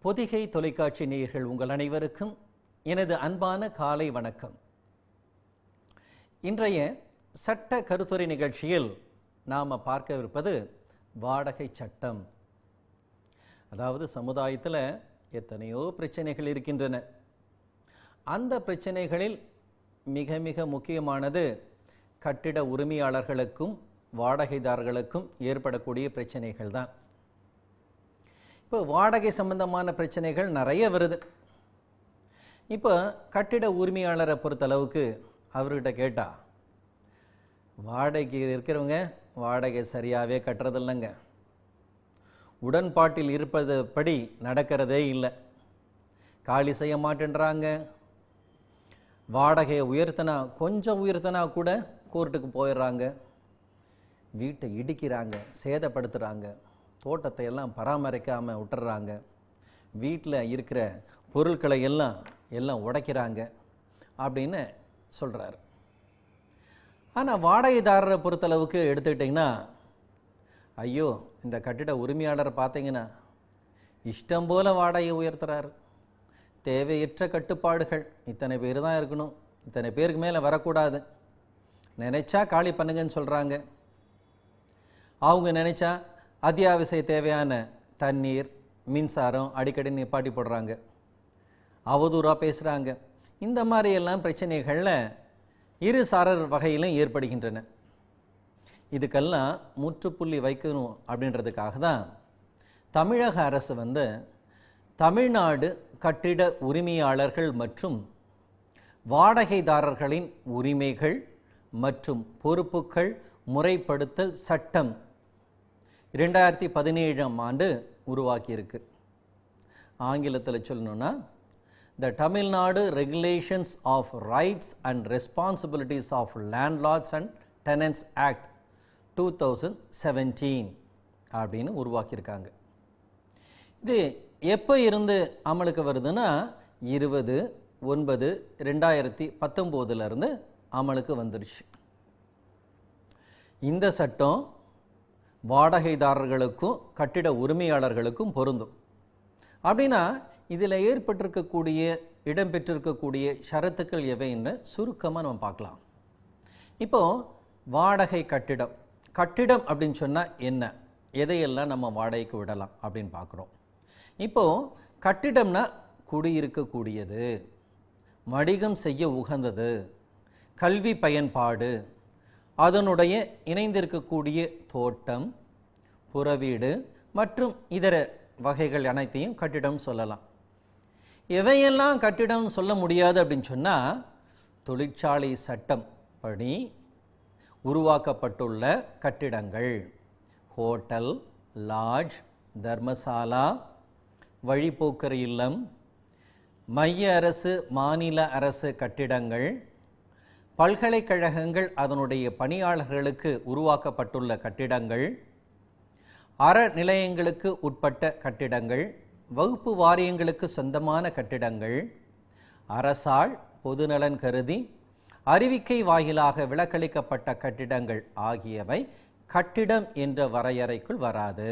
பொதிகை தொலைக்காட்சி நேயர்கள் உங்கள் அனைவருக்கும் எனது அன்பான காலை வணக்கம். இன்றைய சட்ட கருத்துரை நிகழ்ச்சியில் நாம் பார்க்கவிருப்பது வாடகை சட்டம். அதாவது சமுதாயத்தில் எத்தனையோ பிரச்சனைகள் இருக்கின்றன. அந்த பிரச்சனைகளில் மிக மிக முக்கியமானது கட்டிட உரிமையாளர்களுக்கும் வாடகைதாரர்களுக்கும் ஏற்படக்கூடிய பிரச்சனைகள் தான். இப்போ வாடகை சம்பந்தமான பிரச்சனைகள் நிறைய வருது. இப்போ கட்டிட உரிமையாளரை பொறுத்தளவுக்கு அவர்கிட்ட கேட்டால், வாடகைக்கு இருக்கிறவங்க வாடகை சரியாகவே கட்டுறதில்லைங்க, உடன்பாட்டில் இருப்பது படி நடக்கிறதே இல்லை, காலி செய்ய மாட்டேன்றாங்க, வாடகையை கொஞ்சம் உயர்த்தினா கூட கோர்ட்டுக்கு போயிடுறாங்க, வீட்டை இடிக்கிறாங்க, சேதப்படுத்துகிறாங்க, தோட்டத்தை எல்லாம் பராமரிக்காமல் விட்டுறாங்க, வீட்டில் இருக்கிற பொருட்களை எல்லாம் உடைக்கிறாங்க அப்படின்னு சொல்கிறார். ஆனால் வாடகைதாரரை பொறுத்தளவுக்கு எடுத்துக்கிட்டிங்கன்னா, ஐயோ இந்த கட்டிட உரிமையாளரை பார்த்தீங்கன்னா இஷ்டம் போல் வாடகையை உயர்த்துறாரு, தேவையற்ற கட்டுப்பாடுகள், இத்தனை பேர் தான் இருக்கணும், இத்தனை பேருக்கு மேலே வரக்கூடாது, நினைச்சா காலி பண்ணுங்கன்னு சொல்கிறாங்க, அவங்க நினைச்சா அத்தியாவசிய தேவையான தண்ணீர் மின்சாரம் அடிக்கடி நிப்பாட்டி போடுறாங்க, அவதூறாக பேசுகிறாங்க. இந்த மாதிரியெல்லாம் பிரச்சனைகளில் இரு சாரர் வகையிலும் ஏற்படுகின்றன. இதுக்கெல்லாம் முற்றுப்புள்ளி வைக்கணும் அப்படின்றதுக்காக தான் தமிழக அரசு தமிழ்நாடு கட்டிட உரிமையாளர்கள் மற்றும் வாடகைதாரர்களின் உரிமைகள் மற்றும் பொறுப்புகள் முறைப்படுத்தல் சட்டம் 2017 உருவாக்கியிருக்கு. ஆங்கிலத்தில் சொல்லணும்னா the Tamil Nadu regulations of rights and responsibilities of landlords and tenants act 2017 அப்படின்னு உருவாக்கியிருக்காங்க. இது எப்போ இருந்து அமலுக்கு வருதுன்னா 20/9/2019 அமலுக்கு வந்துடுச்சு. இந்த சட்டம் வாடகைதாரர்களுக்கும் கட்டிட உரிமையாளர்களுக்கும் பொருந்தும். அப்படின்னா இதில் ஏற்பட்டிருக்கக்கூடிய இடம்பெற்றிருக்கக்கூடிய ஷரத்துக்கள் எவைன்னு சுருக்கமாக நம்ம பார்க்கலாம். இப்போது வாடகை கட்டிடம் அப்படின்னு சொன்னால் என்ன, எதையெல்லாம் நம்ம வாடகைக்கு விடலாம் அப்படின்னு பார்க்குறோம். இப்போது கட்டிடம்னா குடியிருக்கக்கூடியது, வணிகம் செய்ய உகந்தது, கல்வி பயன்பாடு, அதனுடைய இணைந்திருக்கக்கூடிய தோட்டம், புறவீடு மற்றும் இதர வகைகள் அனைத்தையும் கட்டிடம் சொல்லலாம். எவையெல்லாம் கட்டிடம் சொல்ல முடியாது அப்படின்னு சொன்னால், தொழிற்சாலை சட்டம் படி உருவாக்கப்பட்டுள்ள கட்டிடங்கள், ஹோட்டல், லாட்ஜ், தர்மசாலா, வழிப்போக்கர் இல்லம், மைய அரசு மாநில அரசு கட்டிடங்கள், பல்கலைக்கழகங்கள் அதனுடைய பணியாளர்களுக்கு உருவாக்கப்பட்டுள்ள கட்டிடங்கள், அறநிலையங்களுக்கு உட்பட்ட கட்டிடங்கள், வகுப்பு வாரியங்களுக்கு சொந்தமான கட்டிடங்கள், அரசால் பொதுநலன் கருதி அறிவிக்கை வாயிலாக விலக்களிக்கப்பட்ட கட்டிடங்கள் ஆகியவை கட்டிடம் என்ற வரையறைக்குள் வராது.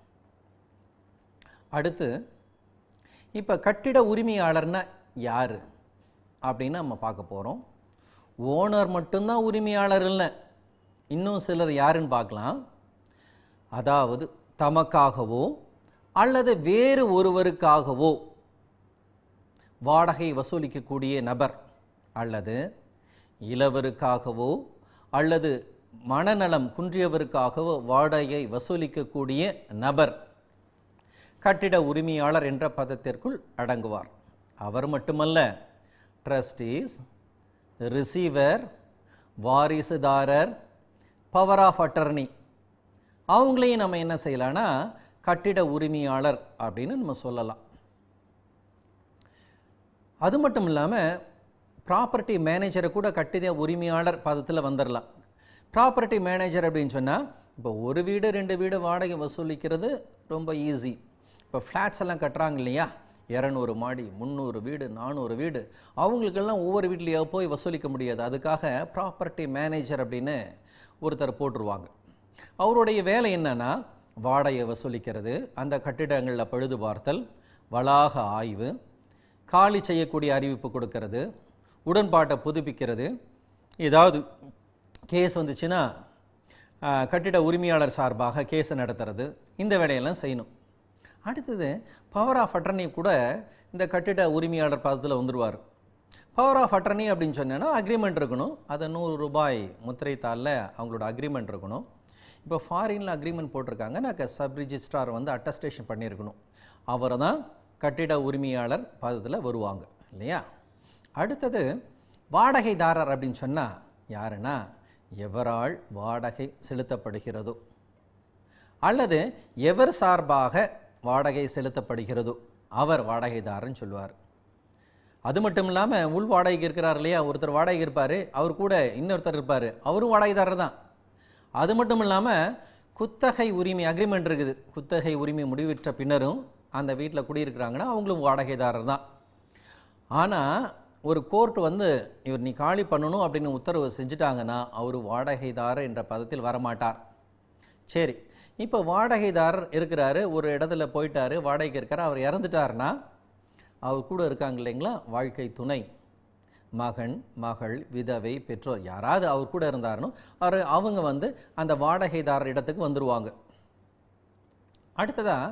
அடுத்து இப்போ கட்டிட உரிமையாளர்னா யார் அப்படின்னு நம்ம பார்க்க போகிறோம். ஓனர் மட்டும்தான் உரிமையாளர் இல்லை, இன்னும் சிலர் யாருன்னு பார்க்கலாம். அதாவது தமக்காகவோ அல்லது வேறு ஒருவருக்காகவோ வாடகை வசூலிக்கக்கூடிய நபர், அல்லது இளவருக்காகவோ அல்லது மனநலம் குன்றியவருக்காகவோ வாடகை வசூலிக்கக்கூடிய நபர் கட்டிட உரிமையாளர் என்ற பதத்திற்குள் அடங்குவார். அவர் மட்டுமல்ல, ட்ரஸ்டீஸ், ரிசீவர், வாரிசுதாரர், பவர் ஆஃப் அட்டர்னி, அவங்களையும் நம்ம என்ன செய்யலாம்னா கட்டிட உரிமையாளர் அப்படின்னு நம்ம சொல்லலாம். அது மட்டும் இல்லாமல் ப்ராப்பர்ட்டி மேனேஜரை கூட கட்டிட உரிமையாளர் பதத்தில் வந்துடலாம். ப்ராப்பர்ட்டி மேனேஜர் அப்படின்னு சொன்னால், இப்போ ஒரு வீடு 2 வீடு வாடகை வசூலிக்கிறது ரொம்ப ஈஸி. இப்போ ஃப்ளாட்ஸ் எல்லாம் கட்டுறாங்க இல்லையா, 200 மாடி, 300 வீடு, 400 வீடு, அவங்களுக்கெல்லாம் ஒவ்வொரு வீட்லேயோ போய் வசூலிக்க முடியாது. அதுக்காக ப்ராப்பர்ட்டி மேனேஜர் அப்படின்னு ஒருத்தர் போட்டுருவாங்க. அவருடைய வேலை என்னன்னா வாடகை வசூலிக்கிறது, அந்த கட்டிடங்களில் பழுது பார்த்தல், வளாக ஆய்வு, காலி செய்யக்கூடிய அறிவிப்பு கொடுக்கறது, உடன்பாட்டை புதுப்பிக்கிறது, ஏதாவது கேஸ் வந்துச்சுன்னா கட்டிட உரிமையாளர் சார்பாக கேஸை நடத்துறது, இந்த வேலையெல்லாம் செய்யணும். அடுத்தது பவர் ஆஃப் அட்டர்னி கூட இந்த கட்டிட உரிமையாளர் பதத்தில் வந்துடுவார். பவர் ஆஃப் அட்டர்னி அப்படின்னு சொன்னேன்னா அக்ரிமெண்ட் இருக்கணும். அதை ₹100 முத்திரைத்தாளில் அவங்களோட அக்ரிமெண்ட் இருக்கணும். இப்போ ஃபாரினில் அக்ரிமெண்ட் போட்டிருக்காங்க, நான் சப் ரிஜிஸ்ட்ரார் வந்து அட்டஸ்டேஷன் பண்ணியிருக்கணும். அவர் தான் கட்டிட உரிமையாளர் பதத்தில் வருவாங்க இல்லையா. அடுத்தது வாடகைதாரர் அப்படின்னு சொன்னால் யாருன்னா, எவரால் வாடகை செலுத்தப்படுகிறதோ அல்லது எவர் சார்பாக வாடகை செலுத்தப்படுகிறதோ அவர் வாடகைதாரன்னு சொல்லுவார். அது மட்டும் இல்லாமல் உள் வாடகைக்கு இருக்கிறார் இல்லையா, ஒருத்தர் வாடகை இருப்பார், அவர் கூட இன்னொருத்தர் இருப்பார், அவரும் வாடகைதாரர் தான். அது மட்டும் இல்லாமல் குத்தகை உரிமை அக்ரிமெண்ட் இருக்குது, குத்தகை உரிமை முடிவிற்ற பின்னரும் அந்த வீட்டில் குடியிருக்கிறாங்கன்னா அவங்களும் வாடகைதாரர் தான். ஆனால் ஒரு கோர்ட் வந்து இவர் நீ காலி பண்ணணும் அப்படின்னு உத்தரவு செஞ்சுட்டாங்கன்னா அவர் வாடகைதாரர் என்ற பதத்தில் வரமாட்டார். சரி, இப்போ வாடகைதாரர் இருக்கிறாரு, ஒரு இடத்துல போயிட்டாரு, வாடகைக்கு இருக்கார், அவர் இறந்துட்டார்னா அவர் கூட இருக்காங்க இல்லைங்களா வாழ்க்கை துணை, மகன், மகள், விதவை, பெற்றோர் யாராவது அவர் கூட இருந்தாருன்னு அவங்க வந்து அந்த வாடகைதாரர் இடத்துக்கு வந்துடுவாங்க. அடுத்ததாக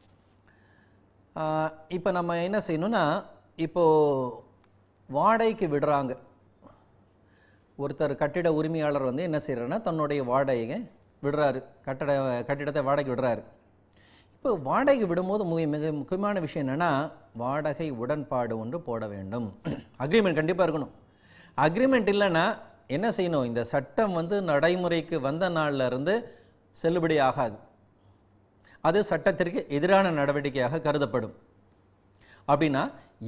இப்போ நம்ம என்ன செய்யணும்னா, இப்போது வாடகைக்கு விடுறாங்க, ஒருத்தர் கட்டிட உரிமையாளர் வந்து என்ன செய்கிறாருன்னா தன்னுடைய வாடகையை விடுறாரு, கட்டிடத்தை வாடகை விடுறாரு. இப்போ வாடகை விடும்போது மிக முக்கியமான விஷயம் என்னென்னா, வாடகை உடன்பாடு ஒன்று போட வேண்டும். அக்ரிமெண்ட் கண்டிப்பாக இருக்கணும். அக்ரிமெண்ட் இல்லைன்னா என்ன செய்யணும், இந்த சட்டம் வந்து நடைமுறைக்கு வந்த நாளில் இருந்து செல்லுபடி ஆகாது, அது சட்டத்திற்கு எதிரான நடவடிக்கையாக கருதப்படும். அப்படின்னா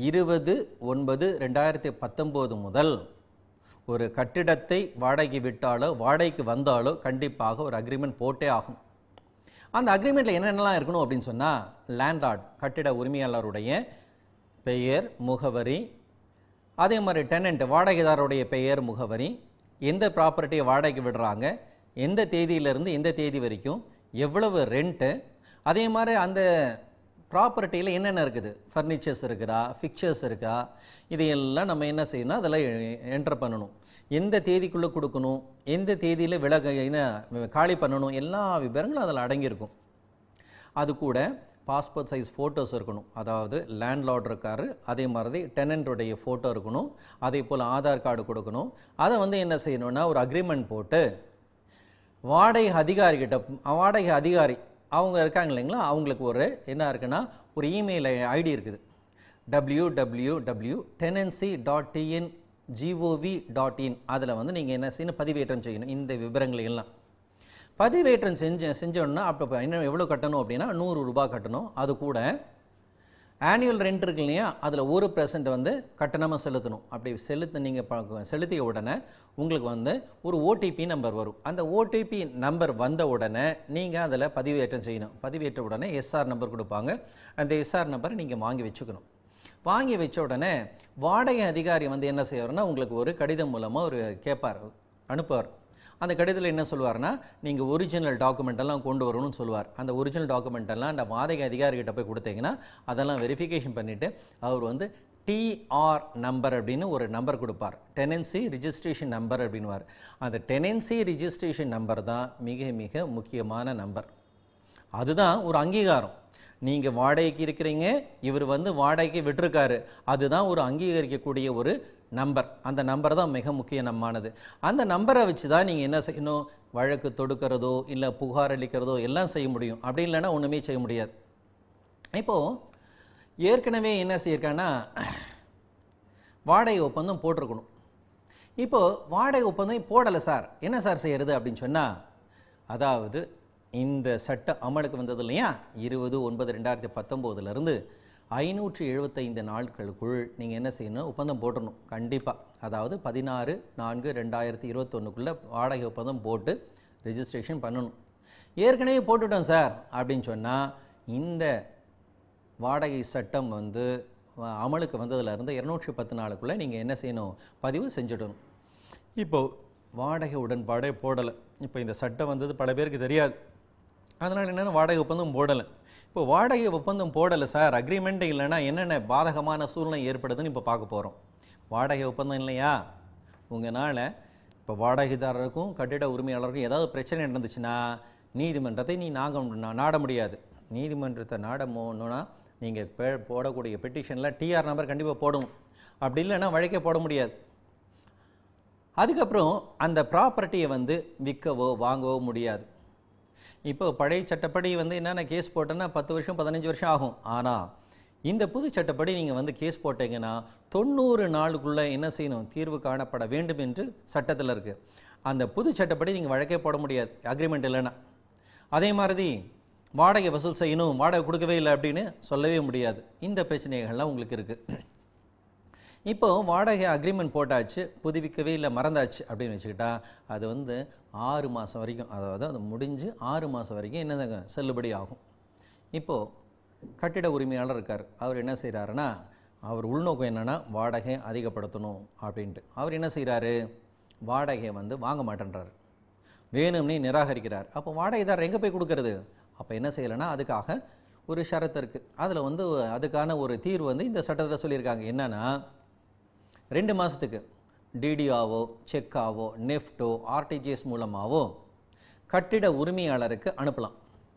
20/9/2019 முதல் ஒரு கட்டிடத்தை வாடகை விட்டாலோ வாடகைக்கு வந்தாலோ கண்டிப்பாக ஒரு அக்ரிமெண்ட் போட்டே ஆகும். அந்த அக்ரிமெண்ட்டில் என்னென்னலாம் இருக்கணும் அப்படின்னு சொன்னால், லேண்ட்லார்ட் கட்டிட உரிமையாளருடைய பெயர், முகவரி, அதே மாதிரி டெனண்ட் வாடகைதாரருடைய பெயர், முகவரி, எந்த ப்ராப்பர்ட்டியை வாடகைக்கு விடுறாங்க, எந்த தேதியிலிருந்து எந்த தேதி வரைக்கும், எவ்வளவு ரெண்ட்டு, அதே மாதிரி அந்த ப்ராப்பர்ட்டியில் என்னென்ன இருக்குது, ஃபர்னிச்சர்ஸ் இருக்குதா, ஃபிக்சர்ஸ் இருக்கா, இதையெல்லாம் நம்ம என்ன செய்யணும், அதெல்லாம் என்டர் பண்ணணும். எந்த தேதிக்குள்ளே கொடுக்கணும், எந்த தேதியில் காலி பண்ணணும், எல்லா விவரங்களும் அதில் அடங்கியிருக்கும். அது கூட பாஸ்போர்ட் சைஸ் ஃபோட்டோஸ் இருக்கணும், அதாவது லேண்ட்லார்ட் இருக்காரு, அதே மாதிரி டெனண்ட்டுடைய ஃபோட்டோ இருக்கணும், அதே போல் ஆதார் கார்டு கொடுக்கணும். அதை வந்து என்ன செய்யணும்னா ஒரு அக்ரிமெண்ட் போட்டு வாடகை அதிகாரி அவங்க இருக்காங்க இல்லைங்களா, அவங்களுக்கு ஒரு என்ன இருக்குன்னா ஒரு இமெயில் ஐடி இருக்குது, www.tenancy.in.gov.in. அதில் வந்து நீங்கள் என்ன செய்யணும், பதிவேற்றம் செய்யணும் இந்த விவரங்களை எல்லாம். பதிவேற்றம் செஞ்சோன்னா அப்போ இன்னும் எவ்வளோ கட்டணும் அப்படின்னா ₹100 கட்டணும். அது கூட ஆனுவல் ரெண்ட் இருக்கு இல்லையா, அதில் 1% வந்து கட்டணமாக செலுத்தணும். அப்படி நீங்கள் செலுத்திய உடனே உங்களுக்கு வந்து ஒரு ஓடிபி நம்பர் வரும். அந்த ஓடிபி நம்பர் வந்த உடனே நீங்கள் அதில் பதிவேற்றம் செய்யணும். பதிவேற்ற உடனே எஸ்ஆர் நம்பர் கொடுப்பாங்க, அந்த எஸ்ஆர் நம்பரை நீங்கள் வாங்கி வச்சுக்கணும். வாங்கி வச்ச உடனே வாடகை அதிகாரி வந்து என்ன செய்வார்னா உங்களுக்கு ஒரு கடிதம் மூலமாக ஒரு அனுப்புவார். அந்த கடிதத்தில் என்ன சொல்லுவார்னா, நீங்கள் ஒரிஜினல் டாக்குமெண்ட் எல்லாம் கொண்டு வரணும்னு சொல்லுவார். அந்த ஒரிஜினல் டாக்குமெண்ட் எல்லாம் அந்த வாடகை அதிகாரிகிட்ட போய் கொடுத்தீங்கன்னா அதெல்லாம் வெரிஃபிகேஷன் பண்ணிவிட்டு அவர் வந்து டிஆர் நம்பர் அப்படின்னு ஒரு நம்பர் கொடுப்பார், டெனன்சி ரிஜிஸ்ட்ரேஷன் நம்பர் அப்படின்வார். அந்த டெனன்சி ரிஜிஸ்ட்ரேஷன் நம்பர் தான் மிக மிக முக்கியமான நம்பர். அதுதான் ஒரு அங்கீகாரம். நீங்கள் வாடகைக்கு இருக்கிறீங்க, இவர் வந்து வாடகைக்கு விட்டுருக்காரு, அதுதான் ஒரு அங்கீகரிக்கக்கூடிய ஒரு நம்பர். அந்த நம்பர் தான் மிக முக்கியமானது. அந்த நம்பரை வச்சு தான் நீங்கள் என்ன செய்யணும், வழக்கு தொடுக்கிறதோ இல்லை புகார் அளிக்கிறதோ எல்லாம் செய்ய முடியும். அப்படி இல்லைன்னா ஒன்றுமே செய்ய முடியாது. இப்போது ஏற்கனவே என்ன செய்யிருக்காங்கன்னா வாடகை ஒப்பந்தம் போட்டிருக்கணும். இப்போது வாடகை ஒப்பந்தம் போடலை சார், என்ன சார் செய்கிறது அப்படின்னு சொன்னால், அதாவது இந்த சட்டம் அமலுக்கு வந்தது இல்லையா 20/9/2019 575 நாட்களுக்குள் நீங்கள் என்ன செய்யணும், ஒப்பந்தம் போட்டணும் கண்டிப்பாக. அதாவது 16/4/2021 வாடகை ஒப்பந்தம் போட்டு ரெஜிஸ்ட்ரேஷன் பண்ணணும். ஏற்கனவே போட்டுட்டோம் சார் அப்படின்னு சொன்னால் இந்த வாடகை சட்டம் வந்து அமலுக்கு வந்ததுலேருந்து 210 நாளுக்குள்ளே நீங்கள் என்ன செய்யணும், பதிவு செஞ்சிடணும். இப்போது வாடகை உடன்பாடே போடலை. இப்போ இந்த சட்டம் வந்தது பல பேருக்கு தெரியாது. அதனால் என்னென்னா வாடகை ஒப்பந்தம் போடலை. இப்போ வாடகை ஒப்பந்தம் போடலை சார், அக்ரிமெண்ட்டே இல்லைன்னா என்னென்ன பாதகமான சூழ்நிலை ஏற்படுதுன்னு இப்போ பார்க்க போகிறோம். வாடகை ஒப்பந்தம் இல்லையா, உங்களால் இப்போ வாடகைதாரருக்கும் கட்டிட உரிமையாளருக்கும் ஏதாவது பிரச்சனை நடந்துச்சுன்னா நீதிமன்றத்தை நாட முடியாது. நீதிமன்றத்தை நாடணும்னா நீங்கள் போடக்கூடிய பெட்டிஷனில் டிஆர் நம்பர் கண்டிப்பாக போடணும். அப்படி இல்லைன்னா வழக்கே போட முடியாது. அதுக்கப்புறம் அந்த ப்ராப்பர்ட்டியை விற்கவோ வாங்கவோ முடியாது. இப்போ பழைய சட்டப்படி என்னென்ன கேஸ் போட்டோன்னா 10 வருஷம் 15 வருஷம் ஆகும். ஆனால் இந்த புது சட்டப்படி நீங்கள் கேஸ் போட்டீங்கன்னா 90 நாளுக்குள்ளே என்ன செய்யணும், தீர்வு காணப்பட வேண்டும் என்று சட்டத்தில் இருக்குது. அந்த புது சட்டப்படி நீங்கள் வழக்கே போட முடியாது அக்ரிமெண்ட் இல்லைன்னா. அதே மாதிரி வாடகை வசூல் செய்யணும், வாடகை கொடுக்கவே இல்லை அப்படின்னு சொல்லவே முடியாது. இந்த பிரச்சனைகள்லாம் உங்களுக்கு இருக்குது. இப்போ வாடகை அக்ரிமெண்ட் போட்டாச்சு, புதுப்பிக்கவே இல்லை, மறந்தாச்சு அப்படின்னு வச்சுக்கிட்டா அது 6 மாதம் வரைக்கும், அதாவது அது முடிஞ்சு 6 மாதம் வரைக்கும் என்னதாங்க செல்லுபடி ஆகும். இப்போது கட்டிட உரிமையாளர் இருக்கார், அவர் என்ன செய்கிறாருன்னா, அவர் உள்நோக்கம் என்னென்னா வாடகை அதிகப்படுத்தணும் அப்படின்ட்டு. அவர் என்ன செய்கிறாரு, வாடகையை வாங்க மாட்டேன்றார், வேணும்னே நிராகரிக்கிறார். அப்போ வாடகைதாரர் எங்கே போய் கொடுக்கறது? அப்போ என்ன செய்யலைன்னா அதுக்காக ஒரு ஷரத்து இருக்குது. அதில் அதுக்கான ஒரு தீர்வு இந்த சட்டத்தில் சொல்லியிருக்காங்க. என்னென்னா 2 மாதத்துக்கு டிடிஆவோ செக்காவோ நெஃப்டோ ஆர்டிஜிஎஸ் மூலமாகவோ கட்டிட உரிமையாளருக்கு அனுப்பலாம்.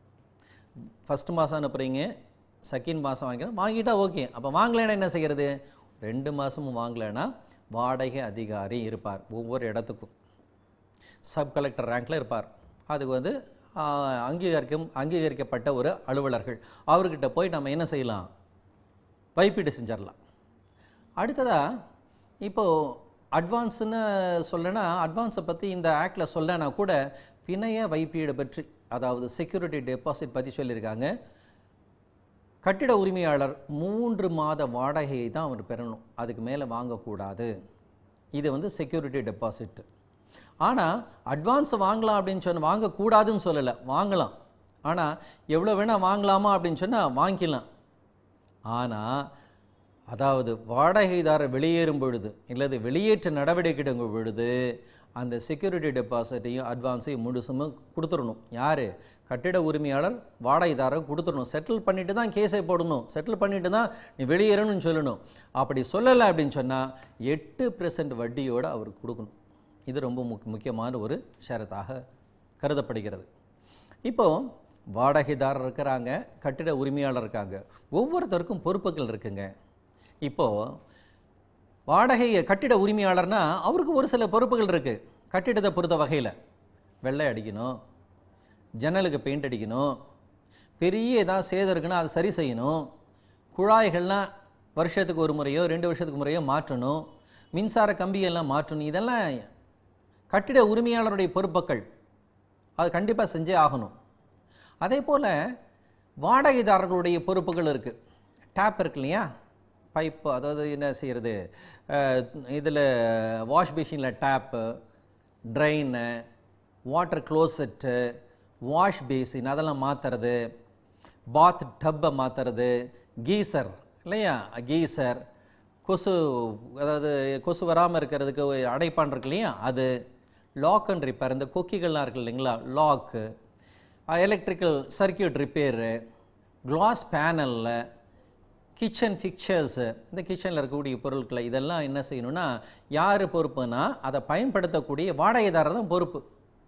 ஃபஸ்ட் மாதம் அனுப்புகிறீங்க, செகண்ட் மாதம் வாங்கிட்டா ஓகே. அப்போ வாங்கலைன்னா என்ன செய்கிறது, 2 மாதமும் வாங்கலைன்னா வாடகை அதிகாரி இருப்பார், ஒவ்வொரு இடத்துக்கும் சப் கலெக்டர் ரேங்கில் இருப்பார். அதுக்கு அங்கீகரிக்கப்பட்ட ஒரு அலுவலர்கள், அவர்கிட்ட போய் நம்ம என்ன செய்யலாம், வைப்பீடு செஞ்சிடலாம். அடுத்ததாக இப்போது அட்வான்ஸுன்னு சொல்லனா, அட்வான்ஸை பற்றி இந்த ஆக்டில் சொல்லனா கூட பிணைய வைப்பீடு பற்றி, அதாவது செக்யூரிட்டி டெபாசிட் பற்றி சொல்லியிருக்காங்க. கட்டிட உரிமையாளர் 3 மாத வாடகையை தான் அவர் பெறணும், அதுக்கு மேலே வாங்கக்கூடாது. இது செக்யூரிட்டி டெபாசிட். ஆனால் அட்வான்ஸ் வாங்கலாம் அப்படின்னு சொன்னால் வாங்கக்கூடாதுன்னு சொல்லலை, வாங்கலாம். ஆனால் எவ்வளோ வேணால் வாங்கலாமா அப்படின்னு சொன்னால் வாங்கிக்கலாம். ஆனால் அதாவது வாடகைதாரர் வெளியேறும் பொழுது இல்லது வெளியேற்ற நடவடிக்கை எடுக்கும் பொழுது அந்த செக்யூரிட்டி டெபாசிட்டையும் அட்வான்ஸையும் முழுசும் கொடுத்துடணும். யார், கட்டிட உரிமையாளர் வாடகைதாரர் கொடுத்துடணும். செட்டில் பண்ணிட்டு தான் கேஸை போடணும், செட்டில் பண்ணிட்டு தான் நீ வெளியேறணும்னு சொல்லணும். அப்படி சொல்லலை அப்படின்னு சொன்னால் 8% வட்டியோடு அவருக்கு கொடுக்கணும். இது ரொம்ப முக்கியமான ஒரு ஷரத்தாக கருதப்படுகிறது. இப்போது வாடகைதாரர் இருக்கிறாங்க, கட்டிட உரிமையாளர் இருக்காங்க, ஒவ்வொருத்தருக்கும் பொறுப்புகள் இருக்குங்க. இப்போது கட்டிட உரிமையாளர்னா அவருக்கு ஒரு சில பொறுப்புகள் இருக்குது. கட்டிடத்தை பொறுத்த வகையில் வெள்ளை அடிக்கணும், ஜன்னலுக்கு பெயிண்ட் அடிக்கணும், பெரிய ஏதாவது சேதம் இருக்குன்னா அதை சரி செய்யணும், குழாய்கள்லாம் வருஷத்துக்கு ஒரு முறையோ 2 வருஷத்துக்கு முறையோ மாற்றணும், மின்சார கம்பியெல்லாம் மாற்றணும். இதெல்லாம் கட்டிட உரிமையாளருடைய பொறுப்புகள், அது கண்டிப்பாக செஞ்சே ஆகணும். அதே போல் வாடகைதாரர்களுடைய பொறுப்புகள் இருக்குது. டேப் இருக்கு இல்லையா, பைப்பு, அதாவது என்ன செய்கிறது, இதில் வாஷ் மிஷினில் tap, drain, water closet, wash basin அதெல்லாம் மாற்றுறது, பாத் டப்பை மாற்றுறது, கீசர் இல்லையா, கீசர், அதாவது கொசு வராமல் இருக்கிறதுக்கு அடைப்பான் இருக்கு இல்லையா, அது, லாக் அண்ட் ரிப்பேர், இந்த கொக்கிகள்லாம் இருக்குது இல்லைங்களா, lock, electrical circuit repair, glass பேனலில், கிச்சன் ஃபிக்சர்ஸு, இந்த கிச்சனில் இருக்கக்கூடிய பொருட்களை இதெல்லாம் என்ன செய்யணும்னா யார் பொறுப்புனா அதை பயன்படுத்தக்கூடிய வாடகைதாரர் தான் பொறுப்பு.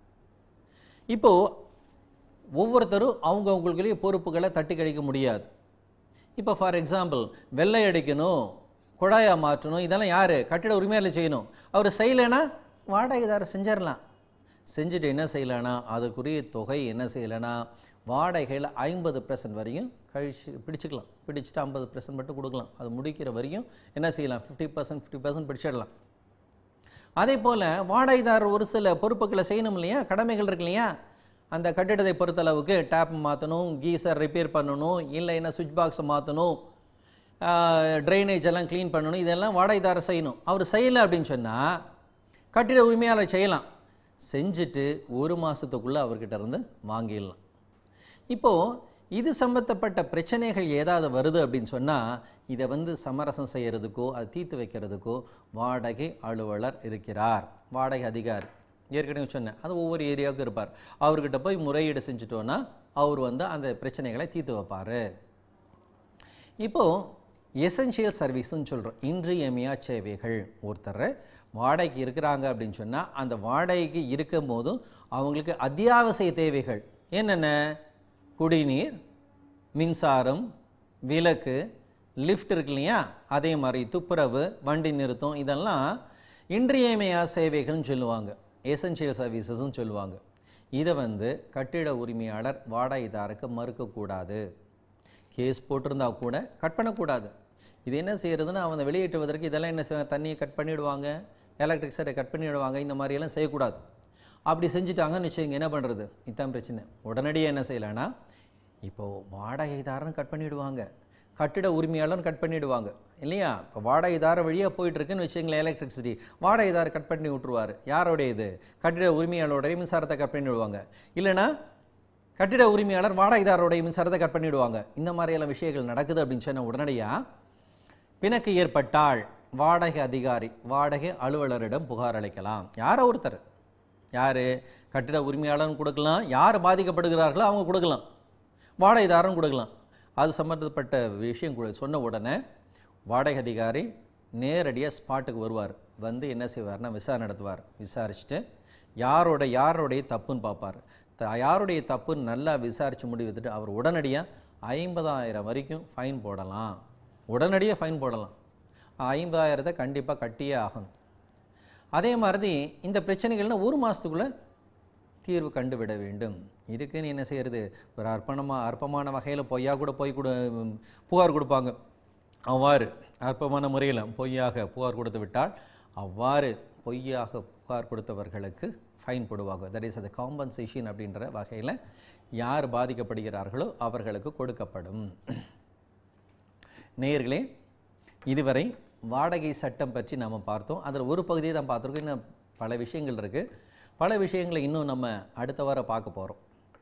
இப்போது ஒவ்வொருத்தரும் அவங்களுக்குள்ளேயே பொறுப்புகளை தட்டி கழிக்க முடியாது. இப்போ ஃபார் எக்ஸாம்பிள் வெள்ளை அடிக்கணும், குழாயை மாற்றணும், இதெல்லாம் யார், கட்டிட உரிமையாளர் செய்யணும். அவர் செய்யலைன்னா வாடகைதாரர் செஞ்சிடலாம். செஞ்சுட்டு என்ன செய்யலைன்னா அதுக்குரிய தொகை என்ன செய்யலைன்னா வாடகையில் 50% வரையும் பிடிச்சிக்கலாம். பிடிச்சிட்டு 50% மட்டும் கொடுக்கலாம். அது முடிக்கிற வரையும் என்ன செய்யலாம், 50% பிடிச்சிடலாம். அதே போல் வாடகைதாரர் ஒரு சில பொறுப்புகளை செய்யணும் இல்லையா, கடமைகள் இருக்கு இல்லையா. அந்த கட்டிடத்தை பொறுத்தளவுக்கு டேப் மாற்றணும், கீசர் ரிப்பேர் பண்ணணும், இல்லைன்னா சுவிட்ச் பாக்ஸை மாற்றணும், ட்ரைனேஜ் எல்லாம் க்ளீன் பண்ணணும், இதெல்லாம் வாடகைதாரர் செய்யணும். அவர் செய்யலை அப்படின்னு சொன்னால் கட்டிட உரிமையாளர் செய்யலாம். செஞ்சுட்டு 1 மாதத்துக்குள்ளே அவர்கிட்ட இருந்து வாங்கிடலாம். இப்போது இது சம்பந்தப்பட்ட பிரச்சனைகள் ஏதாவது வருது அப்படின்னு சொன்னால் இதை சமரசம் செய்கிறதுக்கோ அது தீர்த்து வைக்கிறதுக்கோ வாடகை அலுவலர் இருக்கிறார், வாடகை அதிகாரி. ஏற்கனவே சொன்னேன், அது ஒவ்வொரு ஏரியாவுக்கும் இருப்பார். அவர்கிட்ட போய் முறையீடு செஞ்சுட்டோன்னா அவர் வந்து அந்த பிரச்சனைகளை தீர்த்து வைப்பார். இப்போது எசென்ஷியல் சர்வீஸ்ன்னு சொல்கிறோம், இன்றியமையா சேவைகள். ஒருத்தர் வாடகைக்கு இருக்கிறாங்க அப்படின்னு சொன்னால் அந்த வாடகைக்கு இருக்கும் போதும் அவங்களுக்கு அத்தியாவசிய தேவைகள் என்னென்ன? குடிநீர், மின்சாரம், விளக்கு, லிஃப்ட் இருக்கு இல்லையா, அதே மாதிரி துப்புரவு, வண்டி நிறுத்தம், இதெல்லாம் இன்றியமையா சேவைகள்னு சொல்லுவாங்க, எசென்ஷியல் சர்வீசஸ்ன்னு சொல்லுவாங்க. இதை வந்து கட்டிட உரிமையாளர் வாடகைதாருக்கு மறுக்கக்கூடாது. கேஸ் போட்டிருந்தா கூட கட் பண்ணக்கூடாது. இது என்ன செய்கிறதுன்னா அவங்க வெளியேற்றுவதற்கு இதெல்லாம் என்ன செய்வாங்க? தண்ணியை கட் பண்ணிவிடுவாங்க, எலக்ட்ரிசிட்டியை கட் பண்ணிவிடுவாங்க, இந்த மாதிரியெல்லாம் செய்யக்கூடாது. அப்படி செஞ்சுட்டாங்கன்னு வச்சுங்க, என்ன பண்ணுறது? இதுதான் பிரச்சனை. உடனடியாக என்ன செய்யலைன்னா, இப்போது வாடகைதாரன்னு கட் பண்ணிவிடுவாங்க, கட்டிட உரிமையாளர்னு கட் பண்ணிவிடுவாங்க இல்லையா? இப்போ வாடகைதார வழியாக போயிட்டுருக்குன்னு வச்சுங்களேன், எலக்ட்ரிசிட்டி வாடகைதார கட் பண்ணி விட்ருவார். யாரோடைய இது? கட்டிட உரிமையாளருடைய மின்சாரத்தை கட் பண்ணிவிடுவாங்க. இல்லைனா கட்டிட உரிமையாளர் வாடகைதாரோடைய மின்சாரத்தை கட் பண்ணிவிடுவாங்க. இந்த மாதிரியெல்லாம் விஷயங்கள் நடக்குது அப்படின்னு சொன்ன உடனடியாக பிணக்கு ஏற்பட்டால் வாடகை அதிகாரி, வாடகை அலுவலரிடம் புகார் அளிக்கலாம். யாரோ ஒருத்தர், யார்? கட்டிட உரிமையாளரும் கொடுக்கலாம், யார் பாதிக்கப்படுகிறார்களோ அவங்க கொடுக்கலாம், வாடகைதாரரும் கொடுக்கலாம். அது சம்மந்தப்பட்ட விஷயம் சொன்ன உடனே வாடகை அதிகாரி நேரடியாக ஸ்பாட்டுக்கு வருவார். வந்து என்ன செய்வார்னா விசாரணை நடத்துவார். விசாரிச்சுட்டு யாருடைய தப்புன்னு பார்ப்பார். யாருடைய தப்புன்னு நல்லா விசாரித்து முடிவெடுத்துட்டு அவர் உடனடியாக 50,000 வரைக்கும் ஃபைன் போடலாம். உடனடியாக ஃபைன் போடலாம். 50,000 கண்டிப்பாக கட்டியே ஆகணும். அதே மாதிரி இந்த பிரச்சனைகள்னால் 1 மாதத்துக்குள்ளே தீர்வு கண்டுவிட வேண்டும். இதுக்கு நீ என்ன செய்கிறது? ஒரு அற்பமான வகையில் பொய்யா கூட புகார் கொடுப்பாங்க. அவ்வாறு அற்பமான முறையில் பொய்யாக புகார் கொடுத்து விட்டால் அவ்வாறு பொய்யாக புகார் கொடுத்தவர்களுக்கு ஃபைன் போடுவாங்க. தட் இஸ் அது காம்பன்சேஷன் அப்படின்ற வகையில் யார் பாதிக்கப்படுகிறார்களோ அவர்களுக்கு கொடுக்கப்படும். நேயர்களே, இதுவரை வாடகை சட்டம் பற்றி நாம் பார்த்தோம். அதில் ஒரு பகுதியை தான் பார்த்துருக்கோம். இன்னும் பல விஷயங்கள் இருக்குது. பல விஷயங்களை இன்னும் நம்ம அடுத்த வாரம் பார்க்க போகிறோம்.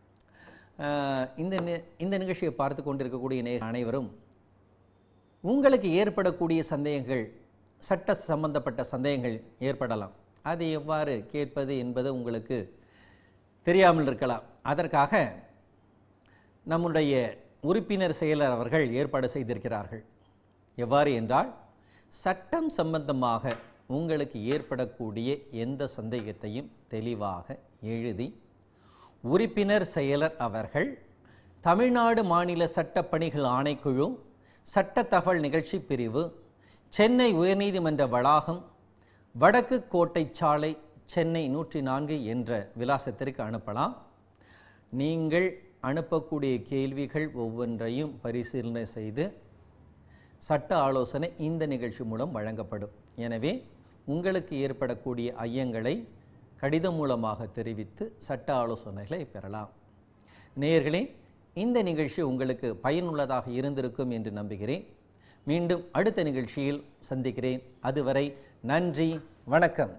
இந்த நிகழ்ச்சியை பார்த்து கொண்டிருக்கக்கூடிய அனைவரும் உங்களுக்கு ஏற்படக்கூடிய சந்தேகங்கள், சட்ட சம்பந்தப்பட்ட சந்தேகங்கள் ஏற்படலாம். அதை எவ்வாறு கேட்பது என்பது உங்களுக்கு தெரியாமல் இருக்கலாம். அதற்காக நம்முடைய உறுப்பினர் செயலர் அவர்கள் ஏற்பாடு செய்திருக்கிறார்கள். எவ்வாறு என்றால், சட்டம் சம்பந்தமாக உங்களுக்கு ஏற்படக்கூடிய எந்த சந்தேகத்தையும் தெளிவாக எழுதி உறுப்பினர் செயலர் அவர்கள் தமிழ்நாடு மாநில சட்டப்பணிகள் ஆணைக்குழு, சட்ட தகவல் நிகழ்ச்சி பிரிவு, சென்னை உயர்நீதிமன்ற வளாகம், வடக்கு கோட்டை சாலை, சென்னை 104 என்ற விலாசத்திற்கு அனுப்பலாம். நீங்கள் அனுப்பக்கூடிய கேள்விகள் ஒவ்வொன்றையும் பரிசீலனை செய்து சட்ட ஆலோசனை இந்த நிகழ்ச்சி மூலம் வழங்கப்படும். எனவே உங்களுக்கு ஏற்படக்கூடிய ஐயங்களை கடிதம் மூலமாக தெரிவித்து சட்ட ஆலோசனைகளை பெறலாம். நேயர்களே, இந்த நிகழ்ச்சி உங்களுக்கு பயனுள்ளதாக இருந்திருக்கும் என்று நம்புகிறேன். மீண்டும் அடுத்த நிகழ்ச்சியில் சந்திக்கிறேன். அதுவரை நன்றி, வணக்கம்.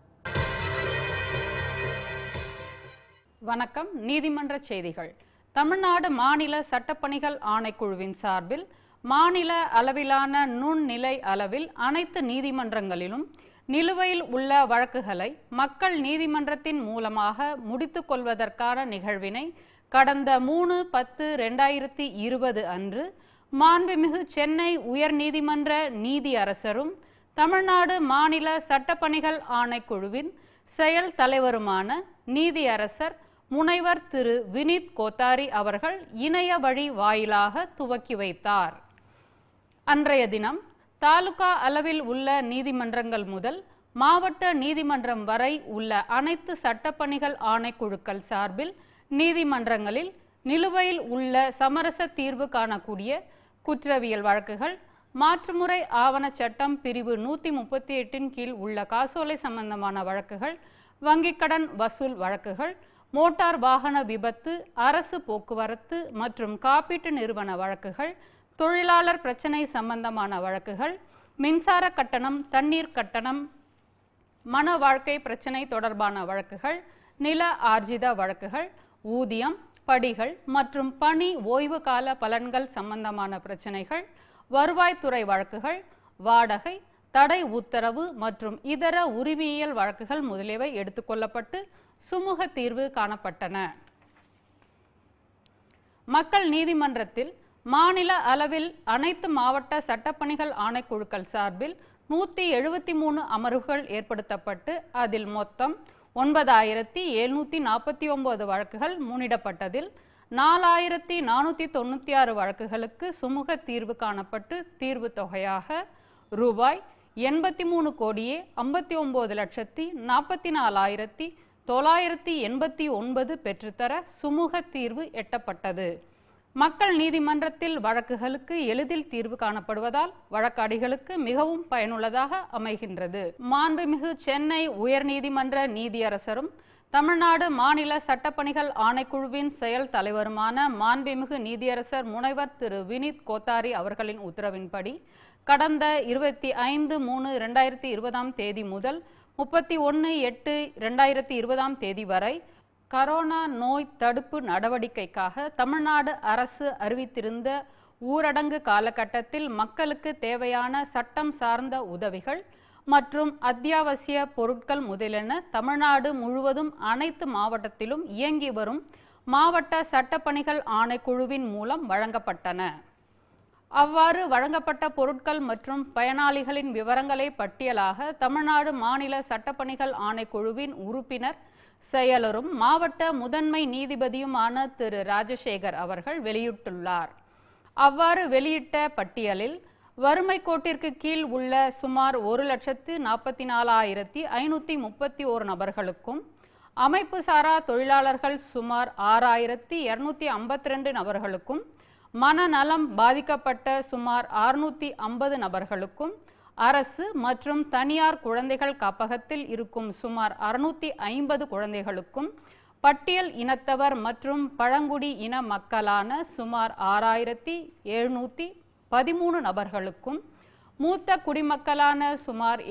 வணக்கம். நீதிமன்ற செய்திகள். தமிழ்நாடு மாநில சட்டப்பணிகள் ஆணைக்குழுவின் சார்பில் மாநில அளவிலான நுண்ணிலை அளவில் அனைத்து நீதிமன்றங்களிலும் நிலுவையில் உள்ள வழக்குகளை மக்கள் நீதிமன்றத்தின் மூலமாக முடித்து கொள்வதற்கான நிகழ்வினை கடந்த 3/10/2020 அன்று மாண்புமிகு சென்னை உயர்நீதிமன்ற நீதியரசரும் தமிழ்நாடு மாநில சட்டப்பணிகள் ஆணைக்குழுவின் செயல் தலைவருமான நீதியரசர் முனைவர் திரு வினித் கோத்தாரி அவர்கள் இணைய வழி வாயிலாக துவக்கி வைத்தார். அன்றைய தினம் தாலுகா அளவில் உள்ள நீதிமன்றங்கள் முதல் மாவட்ட நீதிமன்றம் வரை உள்ள அனைத்து சட்டப்பணிகள் ஆணைக்குழுக்கள் சார்பில் நீதிமன்றங்களில் நிலுவையில் உள்ள சமரச தீர்வு காணக்கூடிய குற்றவியல் வழக்குகள், மாற்றுமுறை ஆவண சட்டம் பிரிவு 138 கீழ் உள்ள காசோலை சம்பந்தமான வழக்குகள், வங்கிக் கடன் வசூல் வழக்குகள், மோட்டார் வாகன விபத்து, அரசு போக்குவரத்து மற்றும் காப்பீட்டு நிறுவன வழக்குகள், தொழிலாளர் பிரச்சனை சம்பந்தமான வழக்குகள், மின்சார கட்டணம், தண்ணீர் கட்டணம், மன வாழ்க்கை பிரச்சனை தொடர்பான வழக்குகள், நில ஆர்ஜித வழக்குகள், ஊதியம், படிகள் மற்றும் பணி ஓய்வு கால பலன்கள் சம்பந்தமான பிரச்சனைகள், வருவாய்த்துறை வழக்குகள், வாடகை, தடை உத்தரவு மற்றும் இதர உரிமையியல் வழக்குகள் முதலியவை எடுத்துக்கொள்ளப்பட்டு சுமூக தீர்வு காணப்பட்டன. மக்கள் நீதிமன்றத்தில் மாநில அளவில் அனைத்து மாவட்ட சட்டப்பணிகள் ஆணைக்குழுக்கள் சார்பில் 173 அமர்வுகள் ஏற்படுத்தப்பட்டு அதில் மொத்தம் 9749 வழக்குகள் முன்னிடப்பட்டதில் 4496 வழக்குகளுக்கு சுமூக தீர்வு காணப்பட்டு தீர்வு தொகையாக ரூபாய் 83,54,44,989 பெற்றுத்தர சுமூக தீர்வு எட்டப்பட்டது. மக்கள் நீதிமன்றத்தில் வழக்குகளுக்கு எளிதில் தீர்வு காணப்படுவதால் வழக்காடிகளுக்கு மிகவும் பயனுள்ளதாக அமைகின்றது. மாண்புமிகு சென்னை உயர்நீதிமன்ற நீதியரசரும் தமிழ்நாடு மாநில சட்டப்பணிகள் ஆணைக்குழுவின் செயல் தலைவருமான மாண்புமிகு நீதியரசர் முனைவர் திரு வினித் கோத்தாரி அவர்களின் உத்தரவின்படி கடந்த 25/3/2020 தேதி முதல் 31/8/2020 தேதி வரை கரோனா நோய் தடுப்பு நடவடிக்கைக்காக தமிழ்நாடு அரசு அறிவித்திருந்த ஊரடங்கு காலகட்டத்தில் மக்களுக்கு தேவையான சட்டம் சார்ந்த உதவிகள் மற்றும் அத்தியாவசிய பொருட்கள் முதலென தமிழ்நாடு முழுவதும் அனைத்து மாவட்டத்திலும் இயங்கி வரும் மாவட்ட சட்டப்பணிகள் ஆணைக்குழுவின் மூலம் வழங்கப்பட்டன. அவ்வாறு வழங்கப்பட்ட பொருட்கள் மற்றும் பயனாளிகளின் விவரங்களை பட்டியலாக தமிழ்நாடு மாநில சட்டப்பணிகள் ஆணைக்குழுவின் உறுப்பினர் செயலரும் மாவட்ட முதன்மை நீதிபதியுமான திரு ராஜசேகர் அவர்கள் வெளியிட்டுள்ளார். அவ்வாறு வெளியிட்ட பட்டியலில் வறுமை கோட்டிற்கு கீழ் உள்ள சுமார் 1,44,531 நபர்களுக்கும் அமைப்பு சாரா தொழிலாளர்கள் சுமார் 6,252 நபர்களுக்கும் மனநலம் பாதிக்கப்பட்ட சுமார் 650 நபர்களுக்கும் அரசு மற்றும் தனியார் குழந்தைகள் காப்பகத்தில் இருக்கும் சுமார் 650 குழந்தைகளுக்கும் பட்டியல் இனத்தவர் மற்றும் பழங்குடி இன மக்களான சுமார் 6,713 நபர்களுக்கும் மூத்த குடிமக்களான சுமார்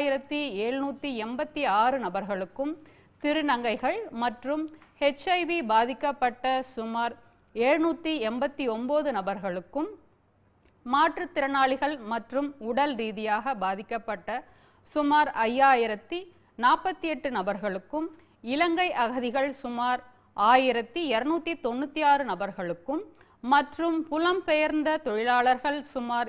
7,786 நபர்களுக்கும் திருநங்கைகள் மற்றும் HIV பாதிக்கப்பட்ட சுமார் 789 நபர்களுக்கும் மாற்றுத்திறனாளிகள் மற்றும் உடல் ரீதியாக பாதிக்கப்பட்ட சுமார் 5,048 நபர்களுக்கும் இலங்கை அகதிகள் சுமார் 1,296 நபர்களுக்கும் மற்றும் புலம்பெயர்ந்த தொழிலாளர்கள் சுமார்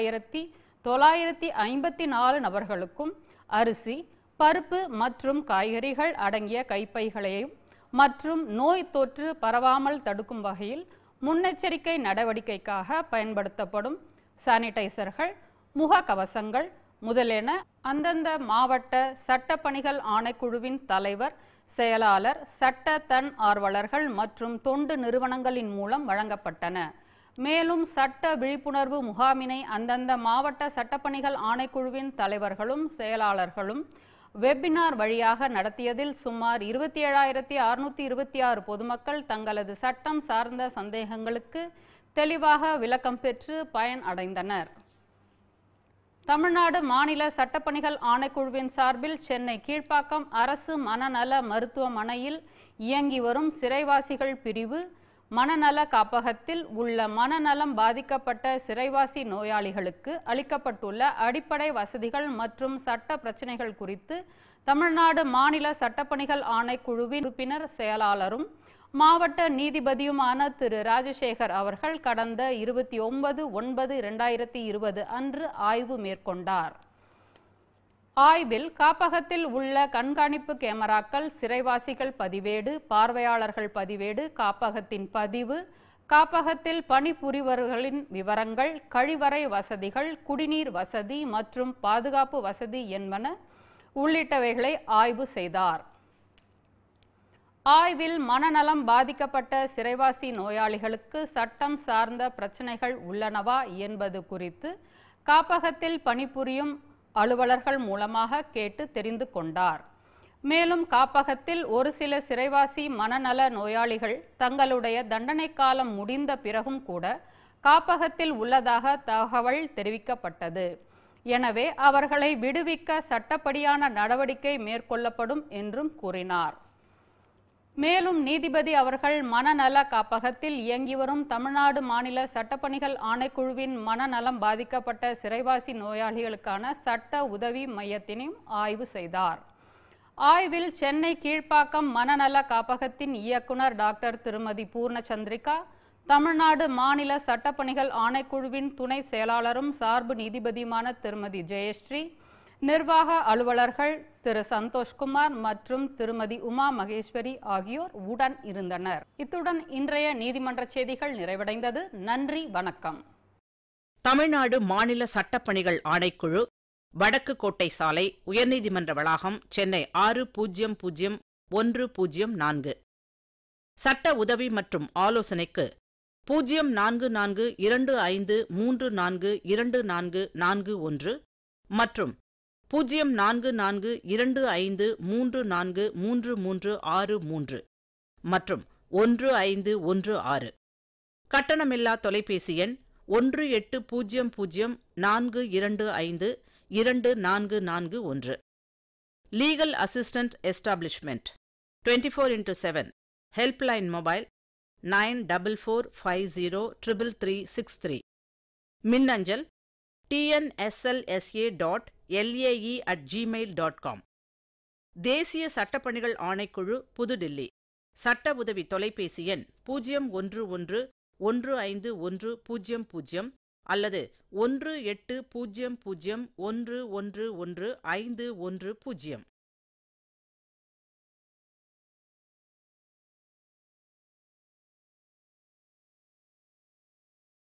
7,954 நபர்களுக்கும் அரிசி, பருப்பு மற்றும் காய்கறிகள் அடங்கிய கைப்பைகளையும் மற்றும் நோய் தொற்று பரவாமல் தடுக்கும் வகையில் முன்னெச்சரிக்கை நடவடிக்கைக்காக பயன்படுத்தப்படும் சானிடைசர்கள், முகக்கவசங்கள் முதலென அந்தந்த மாவட்ட சட்டப்பணிகள் ஆணைக்குழுவின் தலைவர், செயலாளர், சட்ட தன் ஆர்வலர்கள் மற்றும் தொண்டு நிறுவனங்களின் மூலம் வழங்கப்பட்டன. மேலும் சட்ட விழிப்புணர்வு முகாமினை அந்தந்த மாவட்ட சட்டப்பணிகள் ஆணைக்குழுவின் தலைவர்களும் செயலாளர்களும் வெபினார் வழியாக நடத்தியதில் சுமார் 27,626 பொதுமக்கள் தங்களது சட்டம் சார்ந்த சந்தேகங்களுக்கு தெளிவாக விளக்கம் பெற்று பயன் அடைந்தனர். தமிழ்நாடு மாநில சட்டப்பணிகள் ஆணைக்குழுவின் சார்பில் சென்னை கீழ்ப்பாக்கம் அரசு மனநல மருத்துவமனையில் இயங்கி வரும் சிறைவாசிகள் பிரிவு மனநல காப்பகத்தில் உள்ள மனநலம் பாதிக்கப்பட்ட சிறைவாசி நோயாளிகளுக்கு அளிக்கப்பட்டுள்ள அடிப்படை வசதிகள் மற்றும் சட்ட பிரச்சனைகள் குறித்து தமிழ்நாடு மாநில சட்டப்பணிகள் ஆணைக்குழுவின் உறுப்பினர் செயலாளரும் மாவட்ட நீதிபதியுமான திரு ராஜசேகர் அவர்கள் கடந்த 29/9/2020 அன்று ஆய்வு மேற்கொண்டார். ஆய்வில் காப்பகத்தில் உள்ள கண்காணிப்பு கேமராக்கள், சிறைவாசிகள் பதிவேடு, பார்வையாளர்கள் பதிவேடு, காப்பகத்தின் பதிவு, காப்பகத்தில் பணிபுரிவர்களின் விவரங்கள், கழிவறை வசதிகள், குடிநீர் வசதி மற்றும் பாதுகாப்பு வசதி என்பன உள்ளிட்டவைகளை ஆய்வு செய்தார். ஆய்வில் மனநலம் பாதிக்கப்பட்ட சிறைவாசி நோயாளிகளுக்கு சட்டம் சார்ந்த பிரச்சனைகள் உள்ளனவா என்பது குறித்து காப்பகத்தில் பணிபுரியும் அலுவலர்கள் மூலமாக கேட்டு தெரிந்து கொண்டார். மேலும் காப்பகத்தில் ஒரு சில சிறைவாசி மனநல நோயாளிகள் தங்களுடைய தண்டனை காலம் முடிந்த பிறகும் கூட காப்பகத்தில் உள்ளதாக தகவல் தெரிவிக்கப்பட்டது. எனவே அவர்களை விடுவிக்க சட்டப்படியான நடவடிக்கை மேற்கொள்ளப்படும் என்றும் கூறினார். மேலும் நீதிபதி அவர்கள் மனநல காப்பகத்தில் இயங்கி வரும் தமிழ்நாடு மாநில சட்டப்பணிகள் ஆணைக்குழுவின் மனநலம் பாதிக்கப்பட்ட சிறைவாசி நோயாளிகளுக்கான சட்ட உதவி மையத்தினையும் ஆய்வு செய்தார். ஆய்வில் சென்னை கீழ்ப்பாக்கம் மனநல காப்பகத்தின் இயக்குனர் டாக்டர் திருமதி பூர்ணச்சந்திரிகா, தமிழ்நாடு மாநில சட்டப்பணிகள் ஆணைக்குழுவின் துணை செயலாளரும் சார்பு நீதிபதியுமான திருமதி ஜெயஸ்ரீ, நிர்வாக அலுவலர்கள் திரு சந்தோஷ்குமார் மற்றும் திருமதி உமா மகேஸ்வரி ஆகியோர் உடன் இருந்தனர். இத்துடன் இன்றைய நீதிமன்ற செய்திகள் நிறைவடைந்தது. நன்றி, வணக்கம். தமிழ்நாடு மாநில சட்டப்பணிகள் ஆணைக்குழு, வடக்கு கோட்டை சாலை, உயர்நீதிமன்ற வளாகம், சென்னை 600104. சட்ட உதவி மற்றும் ஆலோசனைக்கு 044253424441 மற்றும் 0442533363 மற்றும் 1516. கட்டணமில்லா தொலைபேசி எண் 180042524441. Legal assistant establishment 24/7. Helpline mobile 9445033363. மின்னஞ்சல் tnslsa.lae@gmail.com. தேசிய சட்டப்பணிகள் ஆணைக்குழு, புதுடில்லி. சட்ட உதவி தொலைபேசி எண் 01115100 அல்லது 1800111510.